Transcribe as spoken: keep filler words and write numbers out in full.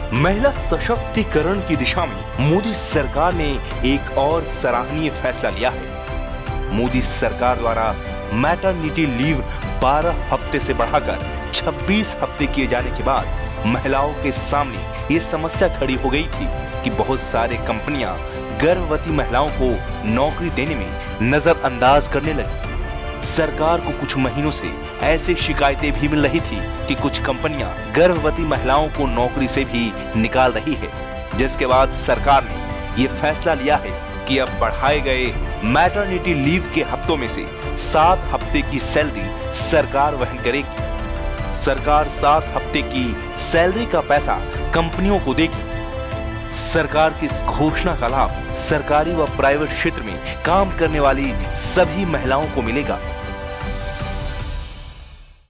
महिला सशक्तिकरण की दिशा में मोदी सरकार ने एक और सराहनीय फैसला लिया है। मोदी सरकार द्वारा मैटरनिटी लीव बारह हफ्ते से बढ़ाकर छब्बीस हफ्ते किए जाने के बाद महिलाओं के सामने ये समस्या खड़ी हो गई थी कि बहुत सारे कंपनियां गर्भवती महिलाओं को नौकरी देने में नजरअंदाज करने लगी। सरकार को कुछ महीनों से ऐसी शिकायतें भी मिल रही थी कि कुछ कंपनियां गर्भवती महिलाओं को नौकरी से भी निकाल रही है, जिसके बाद सरकार ने ये फैसला लिया है कि अब बढ़ाए गए मैटरनिटी लीव के हफ्तों में से सात हफ्ते की सैलरी सरकार वहन करेगी। सरकार सात हफ्ते की सैलरी का पैसा कंपनियों को देगी। सरकार की इस घोषणा का लाभ सरकारी व प्राइवेट क्षेत्र में काम करने वाली सभी महिलाओं को मिलेगा।